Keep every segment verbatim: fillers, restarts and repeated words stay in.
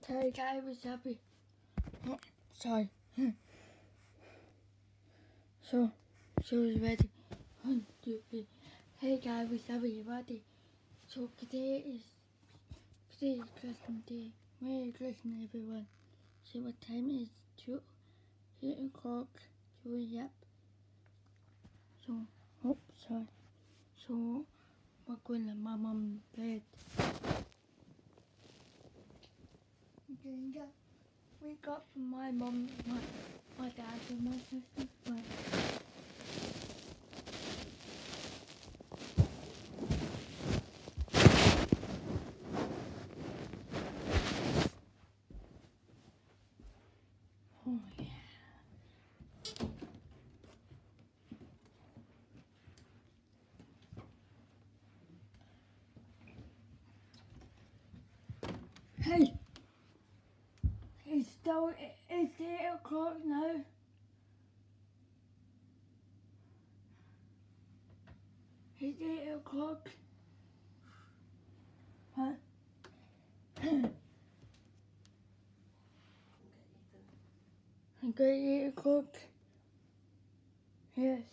Okay, guy was happy. Oh, sorry. So, she was ready. One, two, three. Hey, guy was happy. Ready. So today is today is Christmas Day. Merry Christmas, everyone. See what time it is? Two, eight o'clock. So yep. So, oh, sorry. So we're going to my mum's bed. Then just wake up from my mum, my my dad, and my sister. My oh yeah. Hey, it's still it's eight o'clock now. It's eight o'clock. Huh? I got eight o'clock. Yes.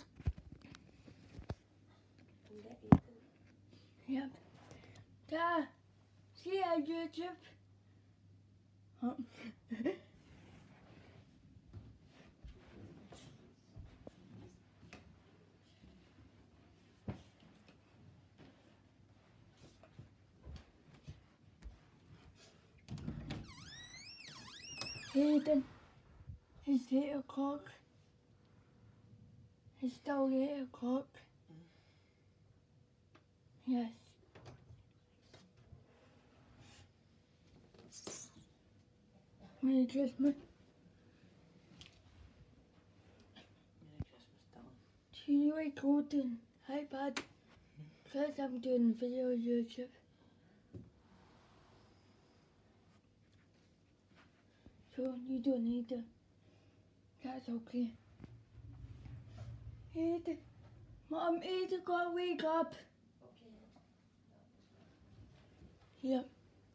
Yep. Dad, see you on YouTube. Huh? Hayden, it's eight o'clock. It's still eight o'clock. Yes. Merry Christmas. Merry Christmas, Dylan. Do you record the iPad? Because I'm doing video on YouTube. So you don't need to. That's okay. Hayden, Mom, Hayden gotta wake up. Okay. Yep.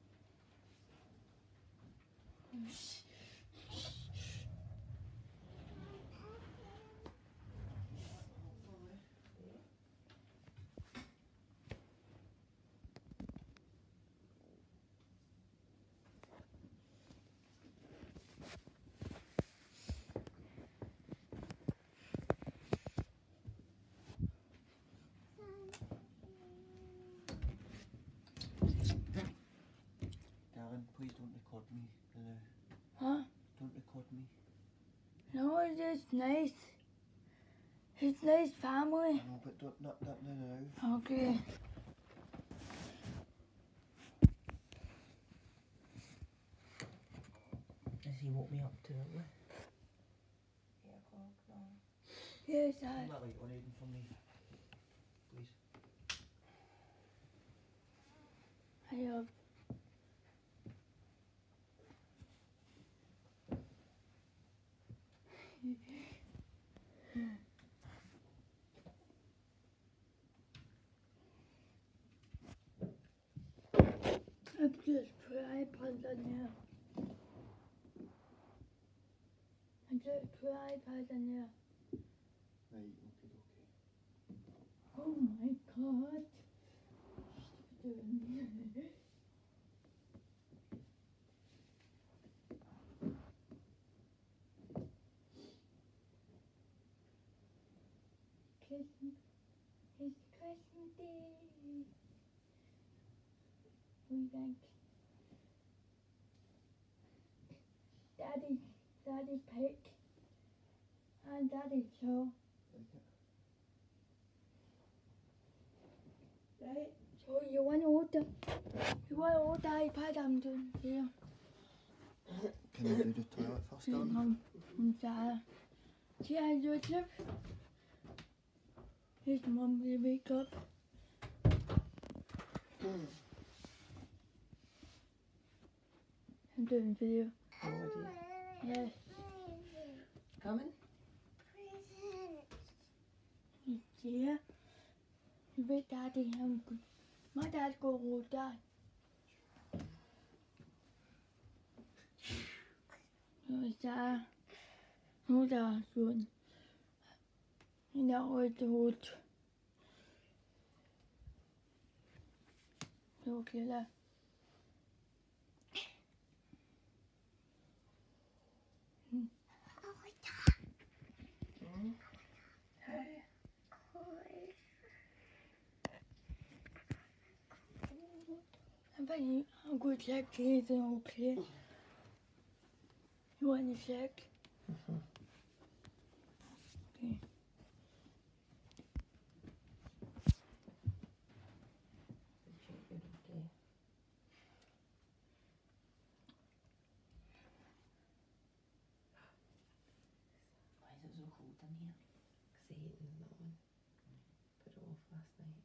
Darren, please don't record me. Uh, Huh? don't record me. No, it's just nice. It's nice family. No, but don't, not that now. Okay. Has he woke me up too early? eight o'clock now. Yes, Turn I. that light on Aiden for me, please. I have. I've just put iPad on there. I just put iPad on there. Right, okay, okay. Oh my god. Stupid. Christmas. It's Christmas Day. What do you think? Daddy, Daddy Pig, and Daddy Joe. Like it? Right, so you want to order, you want to order iPad I'm doing here. Can I do the toilet first, Hey, Darren? Mum, and Sarah. See how YouTube? Here's Mum, we wake up. I'm doing video. Already. Yes. Coming? You see her? You wait, Daddy. I'm good. My dad go hold Dad. Hvis der er nogen, der har slået en der rødt hovedet. Det var klæder. Mm. Hej. Han var lige, han kunne ikke lægge det, det var okay. Nu er han ikke lægge. Okay. Why is it so cold in here? Because the heating's not on. Put it off last night.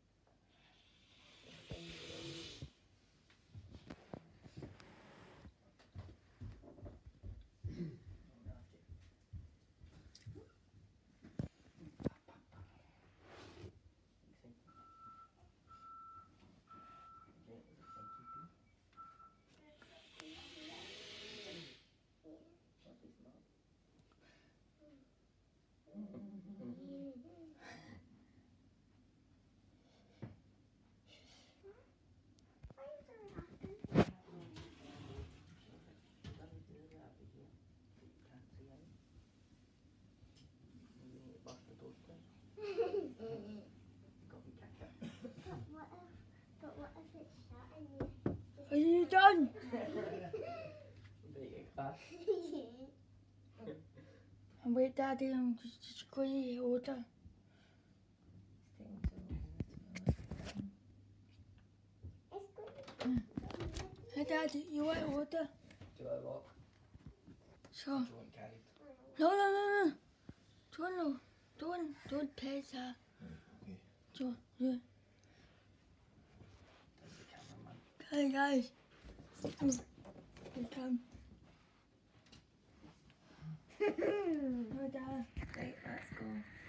Are you done? And wait, Daddy, I'm just squeeze water. Hey, Daddy, you want water? Do I walk? Sure. Do you want carried? No, no, no, no. Don't, don't, don't play that. Okay. So, yeah. There's the cameraman. Hey, guys. Here come. No, Dad. Right, let's go.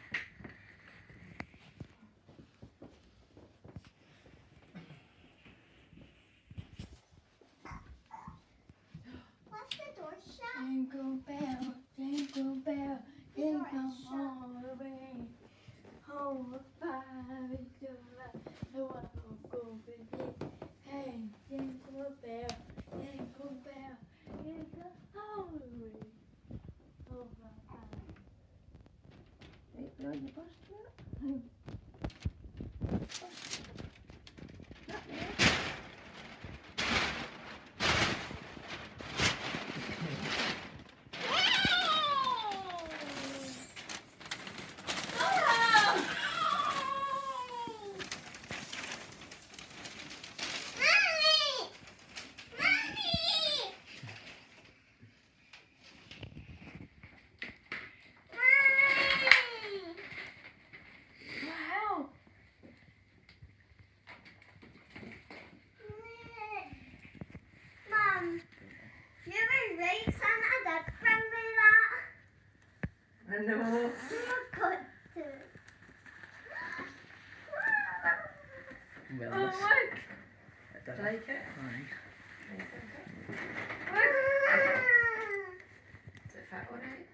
What's the door shut? Jingle bell, jingle bell, jingle all the way. Home of five is the light, the one who go with me. Hey, jingle bell, jingle bell, jingle all the way. Home of five. Right, we're on the bus tour. Hmm. Not there. Wow. Mum, you were right, Santa did bring me that. I know. You've got to. Well, Oh, this- look. I don't Like it? Aye. Nice, isn't it? Does it fit alright?